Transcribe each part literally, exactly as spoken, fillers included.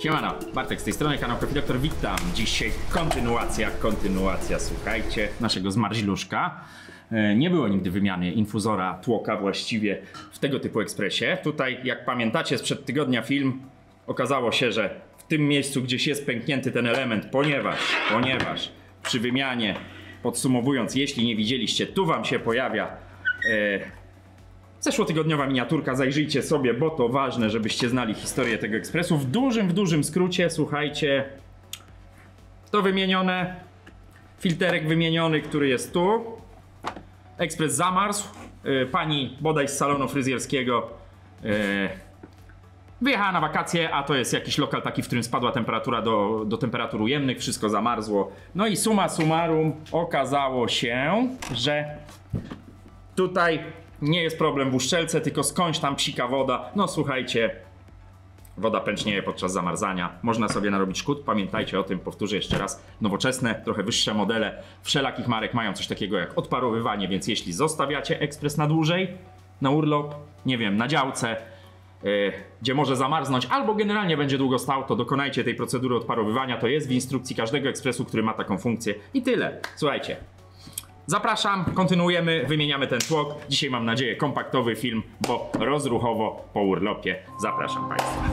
Siemano, Bartek z tej strony, kanał Coffee Doctor, witam. Dzisiaj kontynuacja, kontynuacja, słuchajcie, naszego zmarzluszka. Nie było nigdy wymiany infuzora tłoka właściwie w tego typu ekspresie. Tutaj, jak pamiętacie sprzed tygodnia film, okazało się, że w tym miejscu gdzieś jest pęknięty ten element, ponieważ, ponieważ przy wymianie, podsumowując, jeśli nie widzieliście, tu wam się pojawia e, zeszłotygodniowa miniaturka, zajrzyjcie sobie, bo to ważne, żebyście znali historię tego ekspresu. W dużym, w dużym skrócie, słuchajcie, to wymienione, filterek wymieniony, który jest tu. Ekspres zamarzł, yy, pani bodaj z salonu fryzjerskiego yy, wyjechała na wakacje, a to jest jakiś lokal taki, w którym spadła temperatura do, do temperatur ujemnych, wszystko zamarzło. No i summa summarum okazało się, że tutaj nie jest problem w uszczelce, tylko skądś tam psika woda. No słuchajcie, woda pęcznieje podczas zamarzania. Można sobie narobić szkód. Pamiętajcie o tym, powtórzę jeszcze raz. Nowoczesne, trochę wyższe modele wszelakich marek mają coś takiego jak odparowywanie, więc jeśli zostawiacie ekspres na dłużej, na urlop, nie wiem, na działce, yy, gdzie może zamarznąć, albo generalnie będzie długo stał, to dokonajcie tej procedury odparowywania. To jest w instrukcji każdego ekspresu, który ma taką funkcję. I tyle. Słuchajcie. Zapraszam, kontynuujemy, wymieniamy ten tłok. Dzisiaj mam nadzieję kompaktowy film, bo rozruchowo po urlopie. Zapraszam Państwa.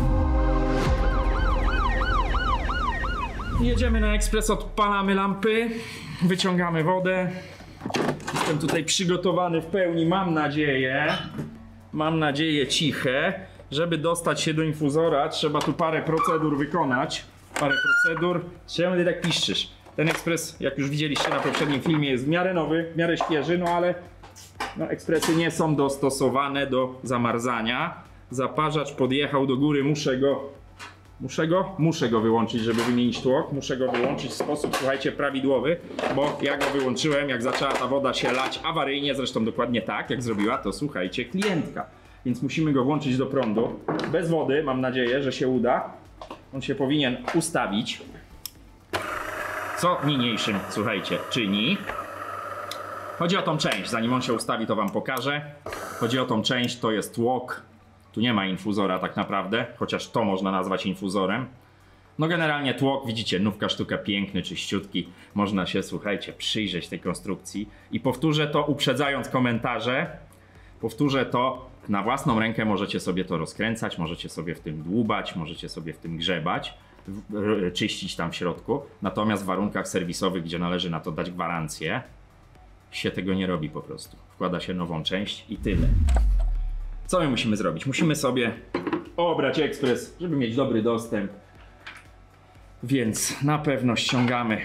Jedziemy na ekspres, odpalamy lampy, wyciągamy wodę. Jestem tutaj przygotowany w pełni, mam nadzieję, mam nadzieję ciche. Żeby dostać się do infuzora, trzeba tu parę procedur wykonać. Parę procedur. Czemu ty tak piszczysz? Ten ekspres, jak już widzieliście na poprzednim filmie, jest w miarę nowy, w miarę świeży, no ale no, ekspresy nie są dostosowane do zamarzania. Zaparzacz podjechał do góry, muszę go, muszę go, muszę go wyłączyć, żeby wymienić tłok. Muszę go wyłączyć w sposób, słuchajcie, prawidłowy, bo ja go wyłączyłem, jak zaczęła ta woda się lać awaryjnie, zresztą dokładnie tak, jak zrobiła to, słuchajcie, klientka. Więc musimy go włączyć do prądu. Bez wody, mam nadzieję, że się uda. On się powinien ustawić. Co niniejszym, słuchajcie, czyni. Chodzi o tą część, zanim on się ustawi, to wam pokażę. Chodzi o tą część, to jest tłok. Tu nie ma infuzora tak naprawdę, chociaż to można nazwać infuzorem. No generalnie tłok, widzicie, nówka sztuka, piękny, czyściutki. Można się, słuchajcie, przyjrzeć tej konstrukcji. I powtórzę to, uprzedzając komentarze. Powtórzę to, na własną rękę możecie sobie to rozkręcać, możecie sobie w tym dłubać, możecie sobie w tym grzebać. Czyścić tam w środku, natomiast w warunkach serwisowych, gdzie należy na to dać gwarancję, się tego nie robi po prostu. Wkłada się nową część i tyle. Co my musimy zrobić? Musimy sobie obrać ekspres, żeby mieć dobry dostęp, więc na pewno ściągamy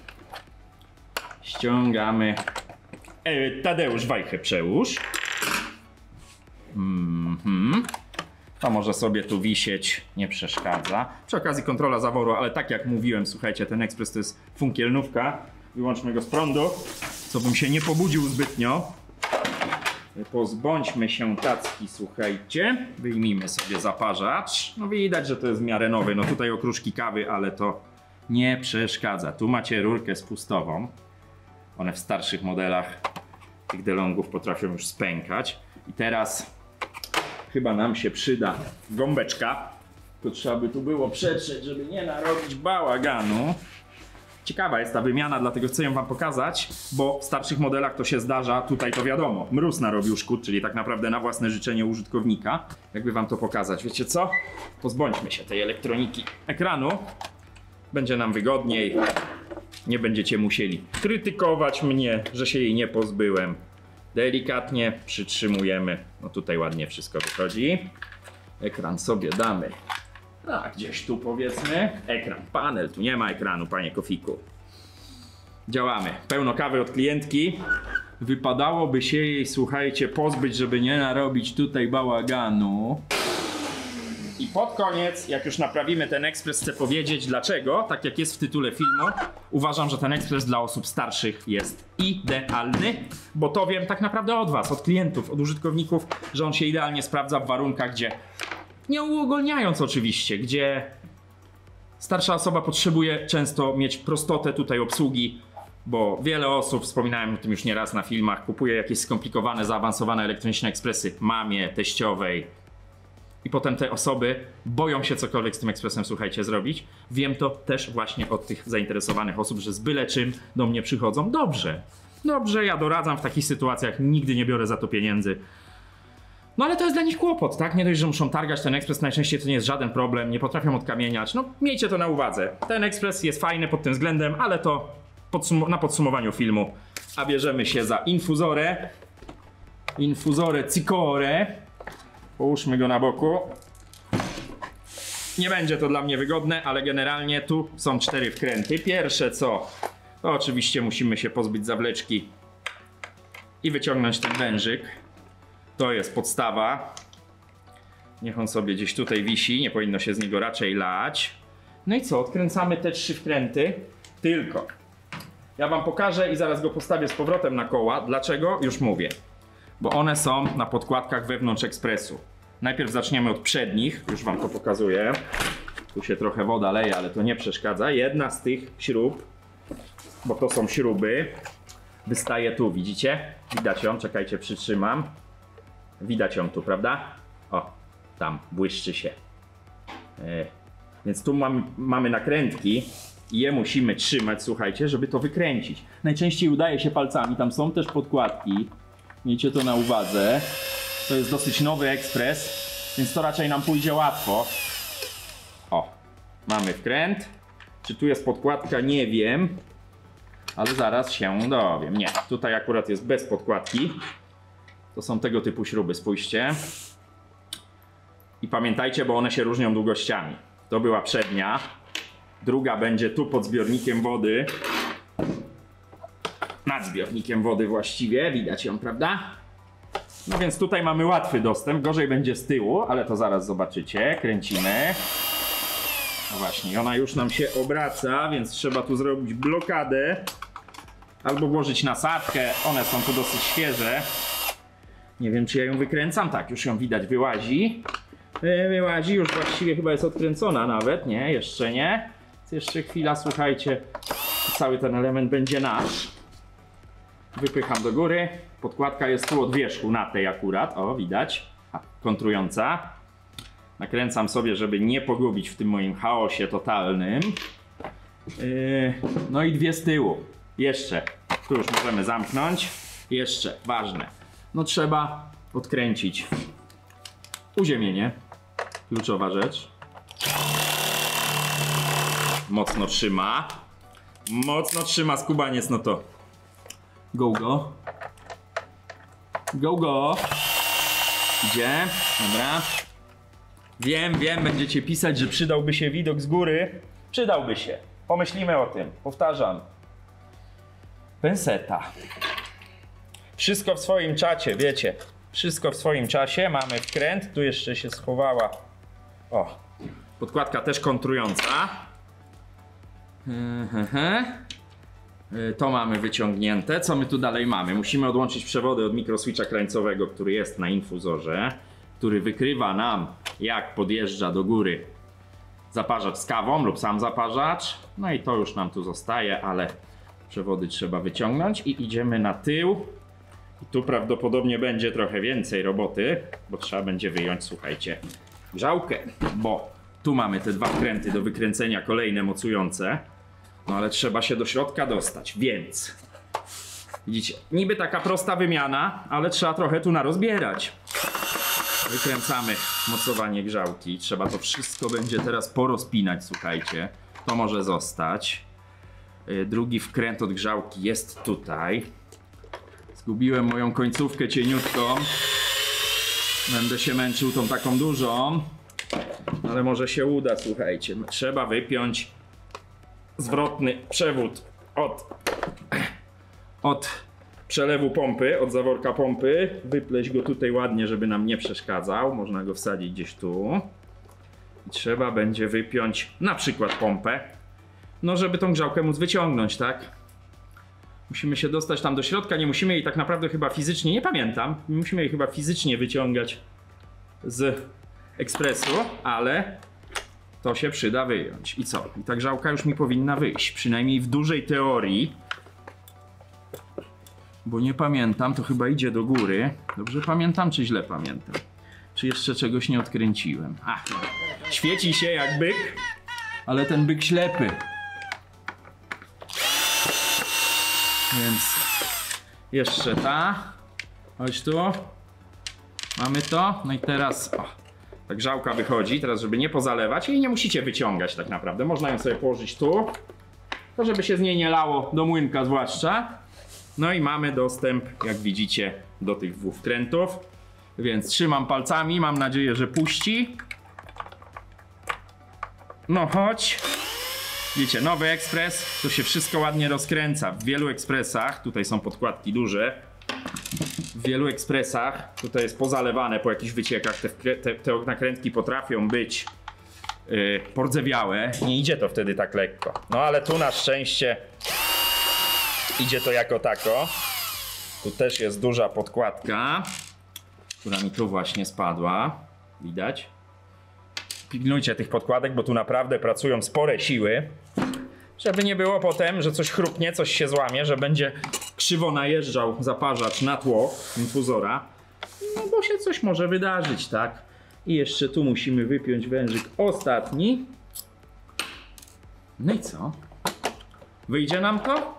ściągamy e, Tadeusz, wajchę przełóż. Mhm. To może sobie tu wisieć, nie przeszkadza. Przy okazji kontrola zaworu, ale tak jak mówiłem, słuchajcie, ten ekspres to jest funkielnówka. Wyłączmy go z prądu, co bym się nie pobudził zbytnio. Pozbądźmy się tacki, słuchajcie. Wyjmijmy sobie zaparzacz. No widać, że to jest w miarę nowy. No tutaj okruszki kawy, ale to nie przeszkadza. Tu macie rurkę spustową. One w starszych modelach tych DeLongów potrafią już spękać. I teraz chyba nam się przyda gąbeczka. To trzeba by tu było przetrzeć, żeby nie narobić bałaganu. Ciekawa jest ta wymiana, dlatego chcę ją wam pokazać, bo w starszych modelach to się zdarza, tutaj to wiadomo, mróz narobił szkód, czyli tak naprawdę na własne życzenie użytkownika. Jakby wam to pokazać, wiecie co? Pozbądźmy się tej elektroniki ekranu. Będzie nam wygodniej. Nie będziecie musieli krytykować mnie, że się jej nie pozbyłem. Delikatnie przytrzymujemy. No tutaj ładnie wszystko wychodzi. Ekran sobie damy. A gdzieś tu powiedzmy. Ekran, panel. Tu nie ma ekranu, panie Kofiku. Działamy. Pełno kawy od klientki. Wypadałoby się jej, słuchajcie, pozbyć, żeby nie narobić tutaj bałaganu. I pod koniec, jak już naprawimy ten ekspres, chcę powiedzieć dlaczego, tak jak jest w tytule filmu, uważam, że ten ekspres dla osób starszych jest idealny, bo to wiem tak naprawdę od was, od klientów, od użytkowników, że on się idealnie sprawdza w warunkach, gdzie, nie uogólniając oczywiście, gdzie starsza osoba potrzebuje często mieć prostotę tutaj obsługi, bo wiele osób, wspominałem o tym już nieraz na filmach, kupuje jakieś skomplikowane, zaawansowane elektroniczne ekspresy mamie, teściowej, I potem te osoby boją się cokolwiek z tym ekspresem, słuchajcie, zrobić. Wiem to też właśnie od tych zainteresowanych osób, że z byle czym do mnie przychodzą. Dobrze, dobrze, ja doradzam w takich sytuacjach, nigdy nie biorę za to pieniędzy. No ale to jest dla nich kłopot, tak? Nie dość, że muszą targać ten ekspres, najczęściej to nie jest żaden problem, nie potrafią odkamieniać. No miejcie to na uwadze. Ten ekspres jest fajny pod tym względem, ale to podsum na podsumowaniu filmu. A bierzemy się za infuzorę. Infuzorę Cicore. Połóżmy go na boku. Nie będzie to dla mnie wygodne, ale generalnie tu są cztery wkręty. Pierwsze co? To oczywiście musimy się pozbyć zawleczki i wyciągnąć ten wężyk. To jest podstawa. Niech on sobie gdzieś tutaj wisi, nie powinno się z niego raczej lać. No i co? Odkręcamy te trzy wkręty. Tylko ja wam pokażę i zaraz go postawię z powrotem na koła. Dlaczego? Już mówię. Bo one są na podkładkach wewnątrz ekspresu. Najpierw zaczniemy od przednich, już wam to pokazuję. Tu się trochę woda leje, ale to nie przeszkadza. Jedna z tych śrub, bo to są śruby, wystaje tu, widzicie? Widać ją, czekajcie, przytrzymam. Widać ją tu, prawda? O, tam, błyszczy się. Yy. Więc tu mamy, mamy nakrętki i je musimy trzymać, słuchajcie, żeby to wykręcić. Najczęściej udaje się palcami, tam są też podkładki. Miejcie to na uwadze. To jest dosyć nowy ekspres, więc to raczej nam pójdzie łatwo. O, mamy wkręt. Czy tu jest podkładka? Nie wiem. Ale zaraz się dowiem. Nie, tutaj akurat jest bez podkładki. To są tego typu śruby, spójrzcie. I pamiętajcie, bo one się różnią długościami. To była przednia. Druga będzie tu pod zbiornikiem wody. Nad zbiornikiem wody właściwie. Widać ją, prawda? No więc tutaj mamy łatwy dostęp. Gorzej będzie z tyłu, ale to zaraz zobaczycie. Kręcimy. No właśnie, ona już nam się obraca, więc trzeba tu zrobić blokadę. Albo włożyć nasadkę. One są tu dosyć świeże. Nie wiem, czy ja ją wykręcam. Tak, już ją widać, wyłazi. Wyłazi, już właściwie chyba jest odkręcona nawet. Nie, jeszcze nie. Jeszcze chwila, słuchajcie. Cały ten element będzie nasz. Wypycham do góry. Podkładka jest tu od wierzchu, na tej akurat. O, widać. A, kontrująca. Nakręcam sobie, żeby nie pogubić w tym moim chaosie totalnym. Yy, no i dwie z tyłu. Jeszcze. Tu już możemy zamknąć. Jeszcze, ważne. No trzeba odkręcić uziemienie. Kluczowa rzecz. Mocno trzyma. Mocno trzyma skubaniec, no to go, go. Go, go. Idzie. Dobra. Wiem, wiem, będziecie pisać, że przydałby się widok z góry. Przydałby się. Pomyślimy o tym. Powtarzam. Penseta. Wszystko w swoim czasie, wiecie. Wszystko w swoim czasie. Mamy wkręt. Tu jeszcze się schowała. O. Podkładka też kontrująca. To mamy wyciągnięte. Co my tu dalej mamy? Musimy odłączyć przewody od mikroswitcha krańcowego, który jest na infuzorze, który wykrywa nam, jak podjeżdża do góry zaparzacz z kawą lub sam zaparzacz. No i to już nam tu zostaje, ale przewody trzeba wyciągnąć i idziemy na tył. I tu prawdopodobnie będzie trochę więcej roboty, bo trzeba będzie wyjąć, słuchajcie, grzałkę, bo tu mamy te dwa wkręty do wykręcenia, kolejne mocujące. No ale trzeba się do środka dostać, więc widzicie, niby taka prosta wymiana, ale trzeba trochę tu narozbierać. Wykręcamy mocowanie grzałki. Trzeba to wszystko będzie teraz porozpinać, słuchajcie. To może zostać. Drugi wkręt od grzałki jest tutaj. Zgubiłem moją końcówkę cieniutką. Będę się męczył tą taką dużą. Ale może się uda, słuchajcie. Trzeba wypiąć zwrotny przewód od, od przelewu pompy, od zaworka pompy. Wypleść go tutaj ładnie, żeby nam nie przeszkadzał. Można go wsadzić gdzieś tu. I trzeba będzie wypiąć na przykład pompę. No, żeby tą grzałkę móc wyciągnąć, tak? Musimy się dostać tam do środka. Nie musimy jej tak naprawdę chyba fizycznie, nie pamiętam. Musimy jej chyba fizycznie wyciągać z ekspresu, ale to się przyda wyjąć. I co? I ta grzałka już mi powinna wyjść. Przynajmniej w dużej teorii. Bo nie pamiętam, to chyba idzie do góry. Dobrze pamiętam, czy źle pamiętam? Czy jeszcze czegoś nie odkręciłem? A, świeci się jak byk, ale ten byk ślepy. Więc jeszcze ta. Chodź tu. Mamy to. No i teraz o, ta grzałka wychodzi. Teraz, żeby nie pozalewać, jej nie musicie wyciągać tak naprawdę. Można ją sobie położyć tu. To żeby się z niej nie lało do młynka zwłaszcza. No i mamy dostęp, jak widzicie, do tych dwóch wkrętów. Więc trzymam palcami, mam nadzieję, że puści. No chodź. Widzicie, nowy ekspres, to się wszystko ładnie rozkręca. W wielu ekspresach, tutaj są podkładki duże. W wielu ekspresach, tutaj jest pozalewane po jakichś wyciekach. Te, te, te nakrętki potrafią być yy, pordzewiałe. Nie idzie to wtedy tak lekko. No ale tu na szczęście idzie to jako tako. Tu też jest duża podkładka, która mi tu właśnie spadła. Widać? Pilnujcie tych podkładek, bo tu naprawdę pracują spore siły. Żeby nie było potem, że coś chrupnie, coś się złamie, że będzie krzywo najeżdżał zaparzacz na tło infuzora. No bo się coś może wydarzyć, tak? I jeszcze tu musimy wypiąć wężyk ostatni. No i co? Wyjdzie nam to?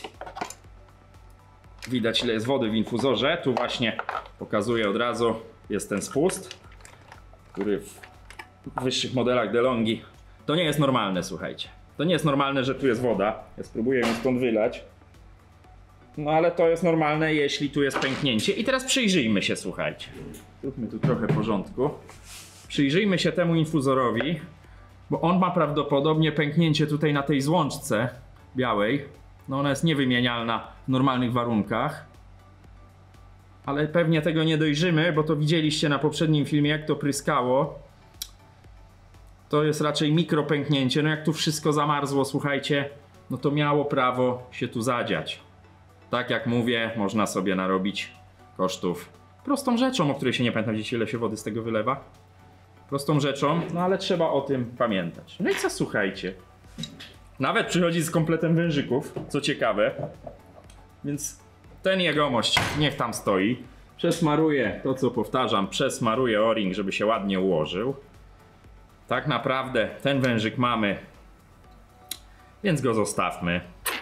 Widać, ile jest wody w infuzorze. Tu właśnie pokazuję od razu, jest ten spust, który w wyższych modelach DeLonghi to nie jest normalne, słuchajcie. To nie jest normalne, że tu jest woda. Ja spróbuję ją stąd wylać. No ale to jest normalne, jeśli tu jest pęknięcie. I teraz przyjrzyjmy się, słuchajcie. Zróbmy tu trochę porządku. Przyjrzyjmy się temu infuzorowi, bo on ma prawdopodobnie pęknięcie tutaj na tej złączce białej. No ona jest niewymienialna w normalnych warunkach. Ale pewnie tego nie dojrzymy, bo to widzieliście na poprzednim filmie, jak to pryskało. To jest raczej mikropęknięcie. No jak tu wszystko zamarzło, słuchajcie, no to miało prawo się tu zadziać. Tak jak mówię, można sobie narobić kosztów prostą rzeczą, o której się nie pamiętam, wiecie, ile się wody z tego wylewa. Prostą rzeczą, no ale trzeba o tym pamiętać. No i co, słuchajcie, nawet przychodzi z kompletem wężyków, co ciekawe. Więc ten jegomość niech tam stoi. Przesmaruję to, co powtarzam, przesmaruję o-ring, żeby się ładnie ułożył. Tak naprawdę ten wężyk mamy, więc go zostawmy.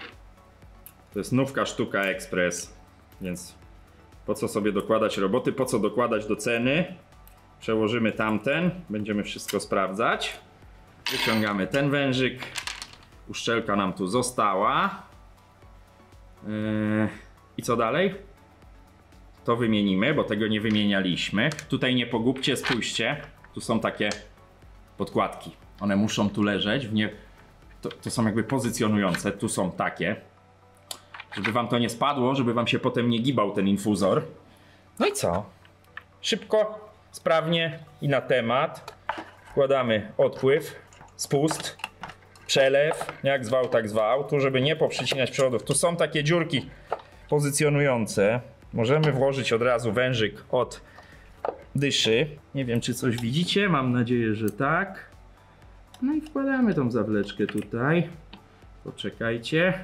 To jest nówka sztuka ekspres, więc po co sobie dokładać roboty, po co dokładać do ceny. Przełożymy tamten, będziemy wszystko sprawdzać. Wyciągamy ten wężyk, uszczelka nam tu została. Yy, I co dalej? To wymienimy, bo tego nie wymienialiśmy. Tutaj nie pogubcie, spójrzcie, tu są takie podkładki. One muszą tu leżeć, w nie... to, to są jakby pozycjonujące, tu są takie. Żeby wam to nie spadło, żeby wam się potem nie gibał ten infuzor. No i co? Szybko, sprawnie i na temat. Wkładamy odpływ, spust, przelew, jak zwał, tak zwał. Tu, żeby nie poprzycinać przewodów. Tu są takie dziurki pozycjonujące. Możemy włożyć od razu wężyk od dyszy. Nie wiem, czy coś widzicie, mam nadzieję, że tak. No i wkładamy tą zawleczkę tutaj. Poczekajcie.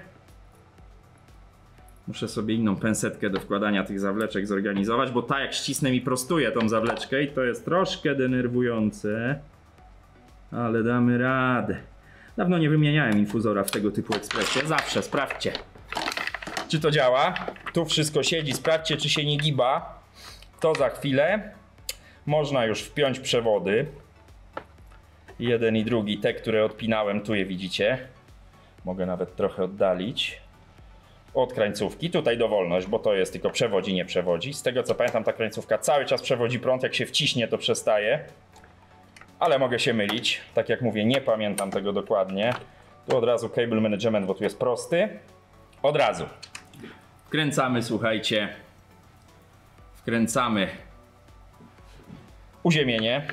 Muszę sobie inną pensetkę do wkładania tych zawleczek zorganizować, bo ta jak ścisnę mi prostuje tą zawleczkę i to jest troszkę denerwujące. Ale damy radę. Dawno nie wymieniałem infuzora w tego typu ekspresie. Zawsze sprawdźcie, czy to działa. Tu wszystko siedzi, sprawdźcie, czy się nie giba. To za chwilę. Można już wpiąć przewody. Jeden i drugi, te, które odpinałem, tu je widzicie. Mogę nawet trochę oddalić. Od krańcówki, tutaj dowolność, bo to jest tylko przewodzi, nie przewodzi. Z tego co pamiętam, ta krańcówka cały czas przewodzi prąd, jak się wciśnie, to przestaje. Ale mogę się mylić, tak jak mówię, nie pamiętam tego dokładnie. Tu od razu cable management, bo tu jest prosty. Od razu wkręcamy, słuchajcie, wkręcamy uziemienie.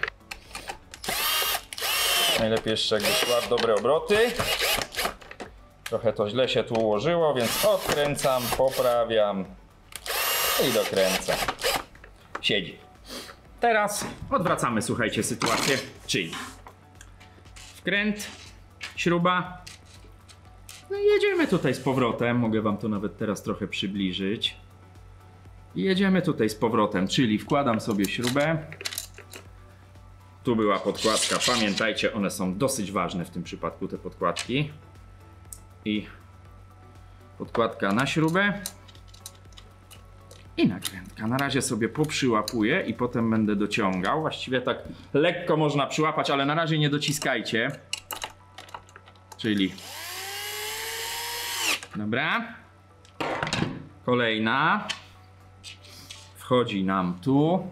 Najlepiej jeszcze jakby szła w dobre obroty. Trochę to źle się tu ułożyło, więc odkręcam, poprawiam i dokręcam. Siedzi. Teraz odwracamy, słuchajcie, sytuację, czyli wkręt, śruba. No i jedziemy tutaj z powrotem. Mogę wam to nawet teraz trochę przybliżyć. I jedziemy tutaj z powrotem, czyli wkładam sobie śrubę. Tu była podkładka, pamiętajcie, one są dosyć ważne w tym przypadku, te podkładki. I podkładka na śrubę. I nakrętka. Na razie sobie poprzyłapuję i potem będę dociągał. Właściwie tak lekko można przyłapać, ale na razie nie dociskajcie. Czyli... Dobra. Kolejna. Wchodzi nam tu.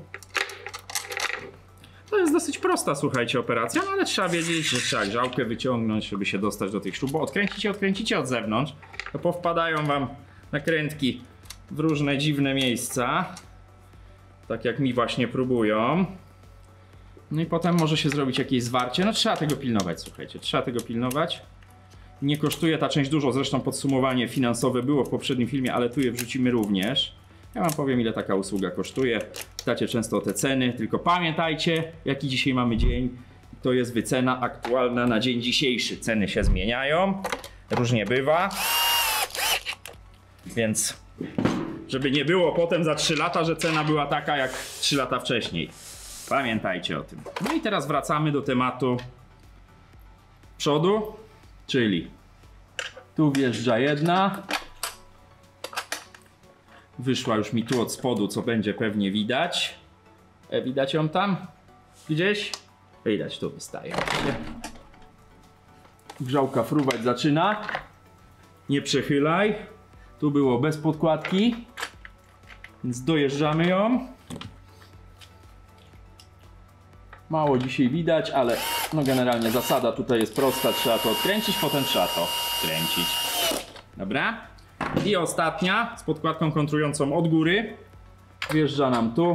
To jest dosyć prosta, słuchajcie, operacja, no ale trzeba wiedzieć, że trzeba grzałkę wyciągnąć, żeby się dostać do tych śrub. Bo odkręcicie, odkręcicie od zewnątrz, to powpadają wam nakrętki w różne dziwne miejsca. Tak jak mi właśnie próbują. No i potem może się zrobić jakieś zwarcie. No trzeba tego pilnować, słuchajcie, trzeba tego pilnować. Nie kosztuje ta część dużo, zresztą podsumowanie finansowe było w poprzednim filmie, ale tu je wrzucimy również. Ja wam powiem, ile taka usługa kosztuje. Pytacie często o te ceny, tylko pamiętajcie, jaki dzisiaj mamy dzień. To jest wycena aktualna na dzień dzisiejszy. Ceny się zmieniają, różnie bywa. Więc żeby nie było potem za trzy lata, że cena była taka jak trzy lata wcześniej. Pamiętajcie o tym. No i teraz wracamy do tematu przodu, czyli tu wjeżdża jedna. Wyszła już mi tu od spodu, co będzie pewnie widać. E, widać ją tam? Gdzieś? Widać, tu wystaje. Grzałka fruwać zaczyna. Nie przechylaj. Tu było bez podkładki. Więc dojeżdżamy ją. Mało dzisiaj widać, ale no generalnie zasada tutaj jest prosta. Trzeba to odkręcić, potem trzeba to kręcić. Dobra? I ostatnia z podkładką kontrującą od góry. Wjeżdża nam tu.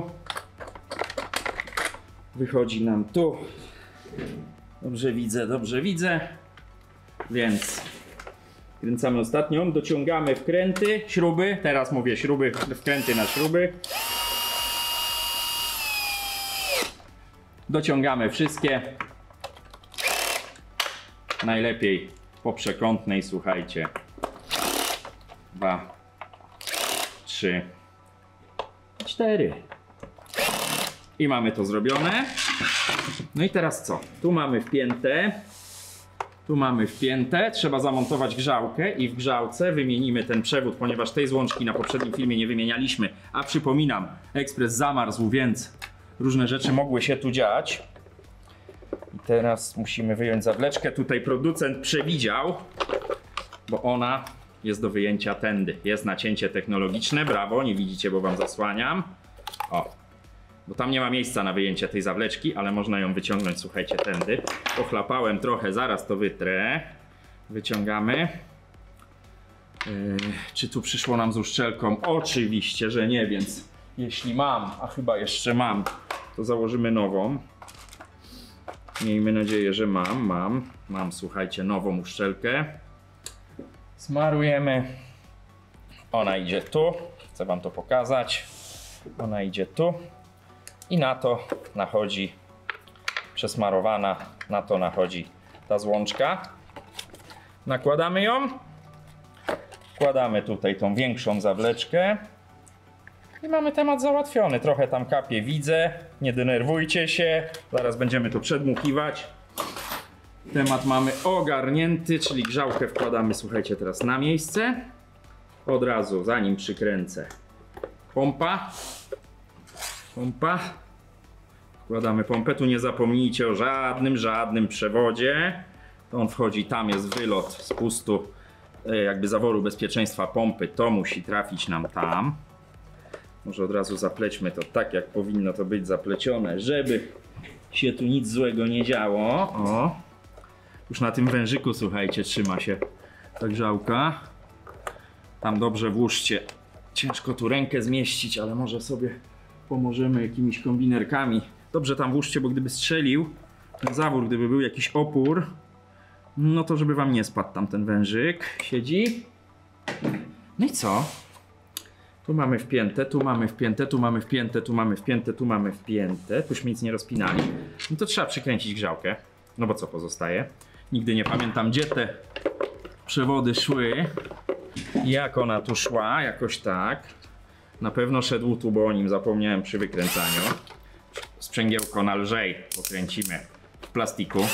Wychodzi nam tu. Dobrze widzę, dobrze widzę. Więc kręcamy ostatnią. Dociągamy wkręty, śruby. Teraz mówię śruby, wkręty na śruby. Dociągamy wszystkie. Najlepiej po przekątnej, słuchajcie. Dwa, trzy, cztery. I mamy to zrobione. No i teraz co? Tu mamy wpięte. Tu mamy wpięte. Trzeba zamontować grzałkę i w grzałce wymienimy ten przewód, ponieważ tej złączki na poprzednim filmie nie wymienialiśmy. A przypominam, ekspres zamarzł, więc różne rzeczy mogły się tu dziać. I teraz musimy wyjąć zawleczkę. Tutaj producent przewidział, bo ona jest do wyjęcia tędy. Jest nacięcie technologiczne, brawo, nie widzicie, bo wam zasłaniam. O, bo tam nie ma miejsca na wyjęcie tej zawleczki, ale można ją wyciągnąć, słuchajcie, tędy. Pochlapałem trochę, zaraz to wytrę. Wyciągamy. Yy, czy tu przyszło nam z uszczelką? Oczywiście, że nie, więc jeśli mam, a chyba jeszcze mam, to założymy nową. Miejmy nadzieję, że mam, mam. Mam, słuchajcie, nową uszczelkę. Smarujemy. Ona idzie tu. Chcę wam to pokazać. Ona idzie tu. I na to nachodzi przesmarowana. Na to nachodzi ta złączka. Nakładamy ją. Wkładamy tutaj tą większą zawleczkę. I mamy temat załatwiony. Trochę tam kapie, widzę. Nie denerwujcie się. Zaraz będziemy to przedmuchiwać. Temat mamy ogarnięty, czyli grzałkę wkładamy, słuchajcie, teraz na miejsce. Od razu, zanim przykręcę. Pompa. Pompa. Wkładamy pompę. Tu nie zapomnijcie o żadnym, żadnym przewodzie. To on wchodzi, tam jest wylot spustu, jakby zaworu bezpieczeństwa pompy. To musi trafić nam tam. Może od razu zaplećmy to tak, jak powinno to być zaplecione, żeby się tu nic złego nie działo. O. Już na tym wężyku, słuchajcie, trzyma się ta grzałka. Tam dobrze włóżcie. Ciężko tu rękę zmieścić, ale może sobie pomożemy jakimiś kombinerkami. Dobrze tam włóżcie, bo gdyby strzelił ten zawór, gdyby był jakiś opór, no to żeby wam nie spadł tam ten wężyk. Siedzi. No i co? Tu mamy wpięte, tu mamy wpięte, tu mamy wpięte, tu mamy wpięte, tu mamy wpięte. Tuśmy nic nie rozpinali. No to trzeba przykręcić grzałkę. No bo co pozostaje? Nigdy nie pamiętam, gdzie te przewody szły. Jak ona tu szła, jakoś tak. Na pewno szedł tu, bo o nim zapomniałem przy wykręcaniu. sprzęgiełko na lżej pokręcimy w plastiku.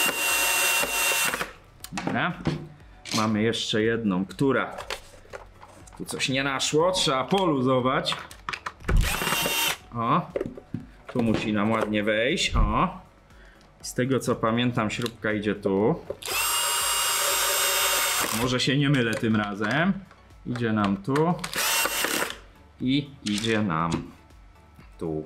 Dobra. Mamy jeszcze jedną, która tu coś nie naszło, trzeba poluzować. O, tu musi nam ładnie wejść. O, z tego co pamiętam, śrubka idzie tu. Może się nie mylę tym razem. Idzie nam tu i idzie nam tu.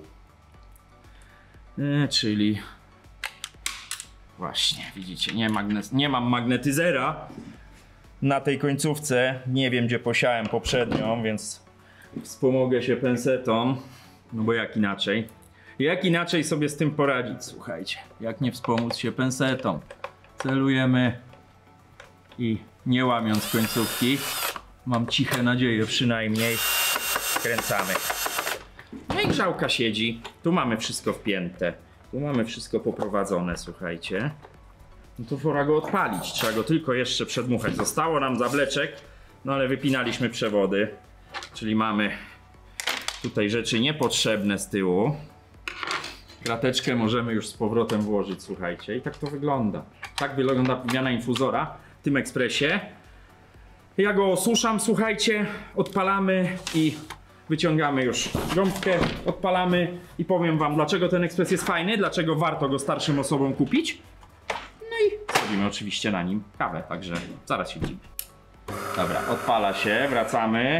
E, czyli właśnie, widzicie, nie, magnes nie mam magnetyzera na tej końcówce. Nie wiem, gdzie posiałem poprzednią, więc wspomogę się pensetą. No bo jak inaczej? Jak inaczej sobie z tym poradzić, słuchajcie? Jak nie wspomóc się pensetą? Celujemy i nie łamiąc końcówki, mam ciche nadzieje przynajmniej, kręcamy. No i grzałka siedzi. Tu mamy wszystko wpięte. Tu mamy wszystko poprowadzone, słuchajcie. No to pora go odpalić. Trzeba go tylko jeszcze przedmuchać. Zostało nam zawleczek, no ale wypinaliśmy przewody. Czyli mamy tutaj rzeczy niepotrzebne z tyłu. Krateczkę możemy już z powrotem włożyć, słuchajcie. I tak to wygląda. Tak wygląda wymiana infuzora w tym ekspresie. Ja go osuszam, słuchajcie, odpalamy i wyciągamy już gąbkę, odpalamy i powiem wam, dlaczego ten ekspres jest fajny, dlaczego warto go starszym osobom kupić. No i zrobimy oczywiście na nim kawę, także zaraz się widzimy. Dobra, odpala się, wracamy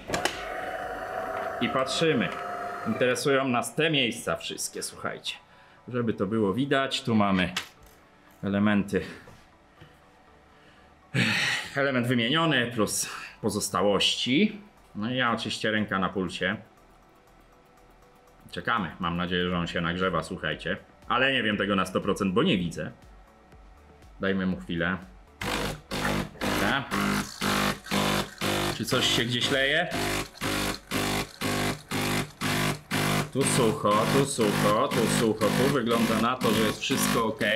i patrzymy. Interesują nas te miejsca wszystkie, słuchajcie. Żeby to było widać, tu mamy elementy. Element wymieniony plus pozostałości. No i ja oczywiście ręka na pulsie. Czekamy. Mam nadzieję, że on się nagrzewa, słuchajcie. Ale nie wiem tego na sto procent, bo nie widzę. Dajmy mu chwilę. Dobra. Czy coś się gdzieś leje? Tu sucho, tu sucho, tu sucho. Tu wygląda na to, że jest wszystko ok.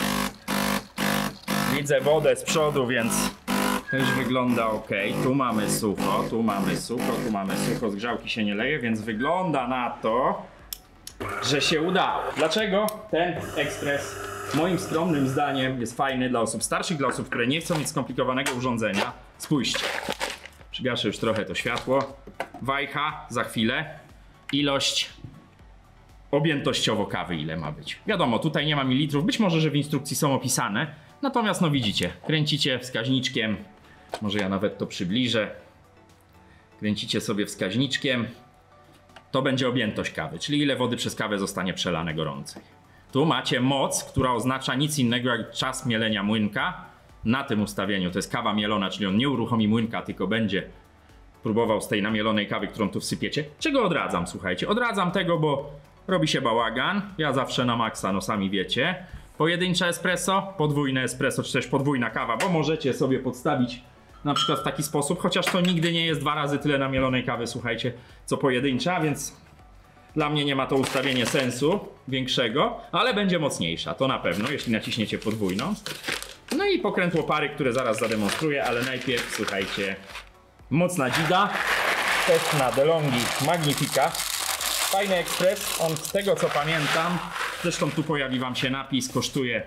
Widzę wodę z przodu, więc też wygląda ok. Tu mamy sucho, tu mamy sucho, tu mamy sucho. Z grzałki się nie leje, więc wygląda na to, że się udało. Dlaczego ten ekspres moim skromnym zdaniem jest fajny dla osób starszych, dla osób, które nie chcą mieć skomplikowanego urządzenia? Spójrzcie. Przygaszę już trochę to światło. Wajcha za chwilę. Ilość objętościowo kawy ile ma być. Wiadomo, tutaj nie ma mililitrów. Być może, że w instrukcji są opisane. Natomiast no widzicie, kręcicie wskaźniczkiem. Może ja nawet to przybliżę. Kręcicie sobie wskaźniczkiem. To będzie objętość kawy, czyli ile wody przez kawę zostanie przelane gorącej. Tu macie moc, która oznacza nic innego jak czas mielenia młynka. Na tym ustawieniu to jest kawa mielona, czyli on nie uruchomi młynka, tylko będzie próbował z tej namielonej kawy, którą tu wsypiecie. Czego odradzam, słuchajcie? Odradzam tego, bo robi się bałagan. Ja zawsze na maksa, no sami wiecie. Pojedyncze espresso, podwójne espresso, czy też podwójna kawa, bo możecie sobie podstawić na przykład w taki sposób, chociaż to nigdy nie jest dwa razy tyle namielonej kawy, słuchajcie, co pojedyncza, więc dla mnie nie ma to ustawienie sensu większego, ale będzie mocniejsza, to na pewno, jeśli naciśniecie podwójną. No i pokrętło pary, które zaraz zademonstruję, ale najpierw, słuchajcie, mocna dzida, test na DeLonghi Magnifica. Fajny ekspres, on z tego co pamiętam, zresztą tu pojawi wam się napis, kosztuje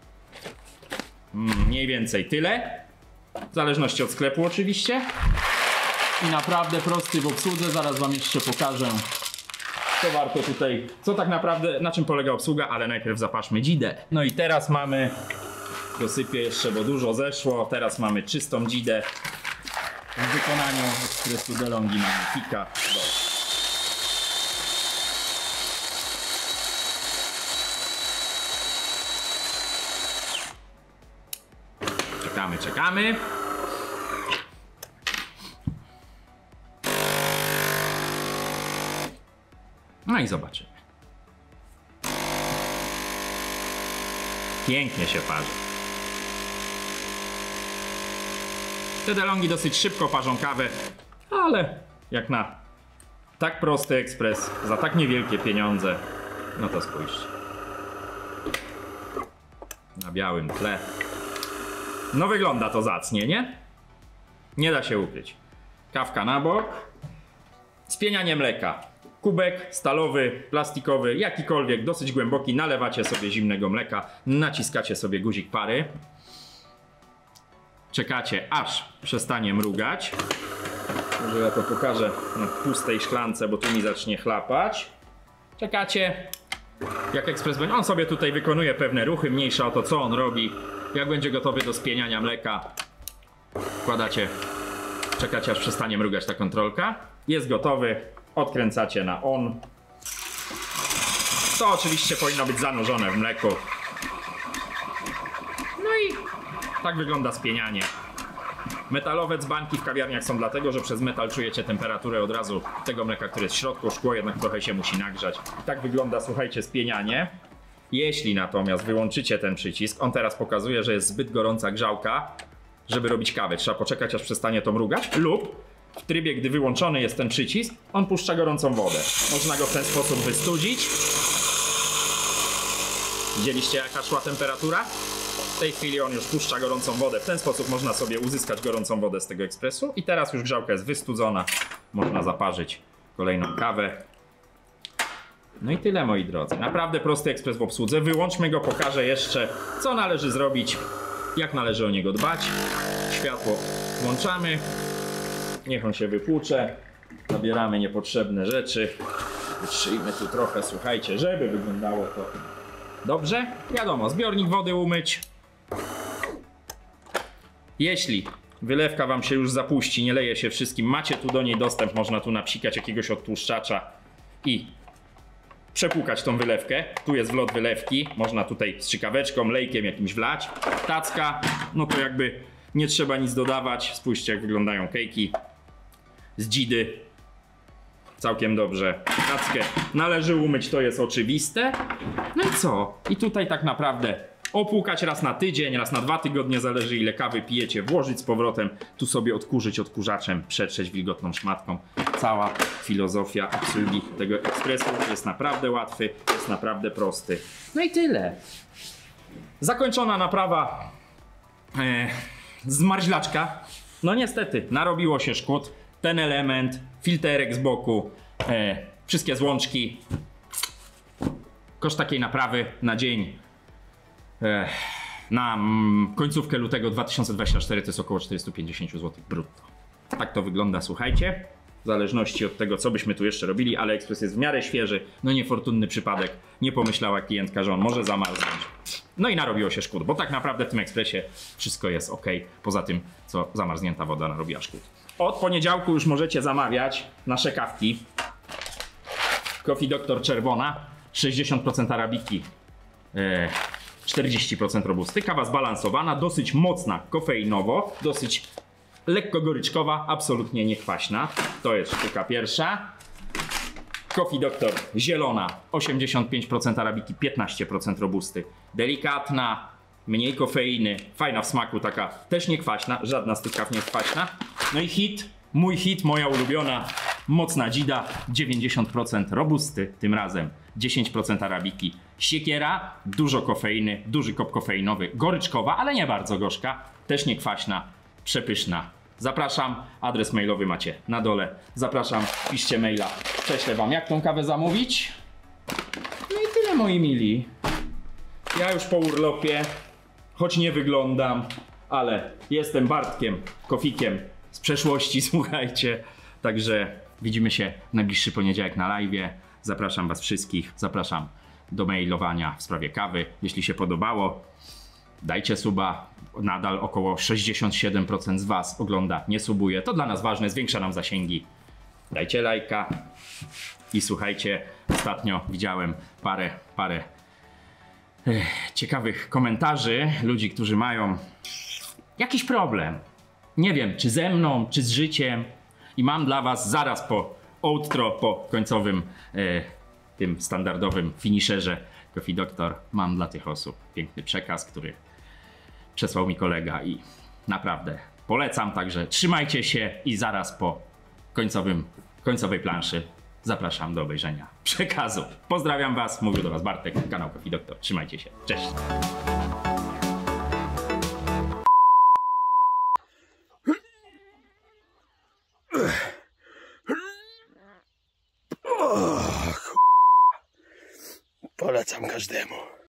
mm, mniej więcej tyle, w zależności od sklepu oczywiście. I naprawdę prosty w obsłudze, zaraz wam jeszcze pokażę, co warto tutaj, co tak naprawdę, na czym polega obsługa, ale najpierw zapaszmy dzidę. No i teraz mamy, dosypię jeszcze, bo dużo zeszło, teraz mamy czystą dzidę w wykonaniu ekspresu DeLonghi Magnifica. Czekamy, czekamy. No i zobaczymy. Pięknie się parzy. Te DeLonghi dosyć szybko parzą kawę, ale jak na tak prosty ekspres, za tak niewielkie pieniądze, no to spójrzcie. Na białym tle. No wygląda to zacnie, nie? Nie da się ukryć. Kawka na bok. Spienianie mleka. kubek stalowy, plastikowy, jakikolwiek, dosyć głęboki, nalewacie sobie zimnego mleka, naciskacie sobie guzik pary. Czekacie, aż przestanie mrugać. Może ja to pokażę na pustej szklance, bo tu mi zacznie chlapać. Czekacie, jak ekspres będzie. On sobie tutaj wykonuje pewne ruchy, mniejsza o to, co on robi. Jak będzie gotowy do spieniania mleka, wkładacie, czekacie, aż przestanie mrugać ta kontrolka. Jest gotowy, odkręcacie na on. To oczywiście powinno być zanurzone w mleku. No i tak wygląda spienianie. Metalowe dzbanki w kawiarniach są dlatego, że przez metal czujecie temperaturę od razu tego mleka, które jest w środku. Szkło jednak trochę się musi nagrzać. Tak wygląda, słuchajcie, spienianie. Jeśli natomiast wyłączycie ten przycisk, on teraz pokazuje, że jest zbyt gorąca grzałka, żeby robić kawę. Trzeba poczekać, aż przestanie to mrugać, lub w trybie, gdy wyłączony jest ten przycisk, on puszcza gorącą wodę. Można go w ten sposób wystudzić. Widzieliście, jaka szła temperatura? W tej chwili on już puszcza gorącą wodę. W ten sposób można sobie uzyskać gorącą wodę z tego ekspresu. I teraz już grzałka jest wystudzona. Można zaparzyć kolejną kawę. No i tyle, moi drodzy. Naprawdę prosty ekspres w obsłudze. Wyłączmy go, pokażę jeszcze, co należy zrobić, jak należy o niego dbać. Światło włączamy. Niech on się wypłucze. Zabieramy niepotrzebne rzeczy. Wytrzyjmy tu trochę, słuchajcie, żeby wyglądało to dobrze. Wiadomo, zbiornik wody umyć. Jeśli wylewka wam się już zapuści, nie leje się wszystkim, macie tu do niej dostęp, można tu napsikać jakiegoś odtłuszczacza i przepłukać tą wylewkę. Tu jest wlot wylewki, można tutaj strzykaweczką, lejkiem jakimś wlać. Tacka, no to jakby nie trzeba nic dodawać. Spójrzcie, jak wyglądają kejki z dzidy. Całkiem dobrze. Tackę należy umyć, to jest oczywiste. No i co? I tutaj tak naprawdę opłukać raz na tydzień, raz na dwa tygodnie, zależy ile kawy pijecie, włożyć z powrotem, tu sobie odkurzyć odkurzaczem, przetrzeć wilgotną szmatką. Cała filozofia obsługi tego ekspresu jest naprawdę łatwy, jest naprawdę prosty. No i tyle. Zakończona naprawa e, zmarzlaczka. No niestety, narobiło się szkód. Ten element, filterek z boku, e, wszystkie złączki. Koszt takiej naprawy na dzień, e, na mm, końcówkę lutego dwa tysiące dwudziestego czwartego to jest około czterysta pięćdziesiąt złotych brutto. Tak to wygląda, słuchajcie. W zależności od tego, co byśmy tu jeszcze robili, ale ekspres jest w miarę świeży. No niefortunny przypadek. Nie pomyślała klientka, że on może zamarznąć. No i narobiło się szkód, bo tak naprawdę w tym ekspresie wszystko jest ok. Poza tym, co zamarznięta woda narobiła szkód. Od poniedziałku już możecie zamawiać nasze kawki. Coffee Doctor czerwona, sześćdziesiąt procent arabiki, czterdzieści procent robusty. Kawa zbalansowana, dosyć mocna kofeinowo, dosyć lekko goryczkowa, absolutnie niekwaśna. To jest sztuka pierwsza. Coffee Doctor zielona, osiemdziesiąt pięć procent arabiki, piętnaście procent robusty. Delikatna, mniej kofeiny, fajna w smaku, taka też niekwaśna, żadna z tych kaw nie jest kwaśna. No i hit, mój hit, moja ulubiona, mocna dzida, dziewięćdziesiąt procent robusty tym razem, dziesięć procent arabiki. Siekiera, dużo kofeiny, duży kop kofeinowy, goryczkowa, ale nie bardzo gorzka, też niekwaśna, przepyszna. Zapraszam, adres mailowy macie na dole. Zapraszam, piszcie maila, prześlę wam, jak tą kawę zamówić. No i tyle, moi mili. Ja już po urlopie, choć nie wyglądam, ale jestem Bartkiem, kofikiem z przeszłości, słuchajcie. Także widzimy się w najbliższy poniedziałek na live'ie. Zapraszam was wszystkich, zapraszam do mailowania w sprawie kawy. Jeśli się podobało, dajcie suba. Nadal około sześćdziesiąt siedem procent z was ogląda, nie subuje. To dla nas ważne, zwiększa nam zasięgi. Dajcie lajka. I słuchajcie, ostatnio widziałem parę, parę ech, ciekawych komentarzy ludzi, którzy mają jakiś problem. Nie wiem, czy ze mną, czy z życiem. I mam dla was zaraz po outro, po końcowym e, tym standardowym finisherze Coffee Doctor, mam dla tych osób piękny przekaz, który przesłał mi kolega i naprawdę polecam, także trzymajcie się i zaraz po końcowym, końcowej planszy zapraszam do obejrzenia przekazu. Pozdrawiam was, mówił do was Bartek, kanał Coffee Doctor. Trzymajcie się, cześć! Oh. każdemu.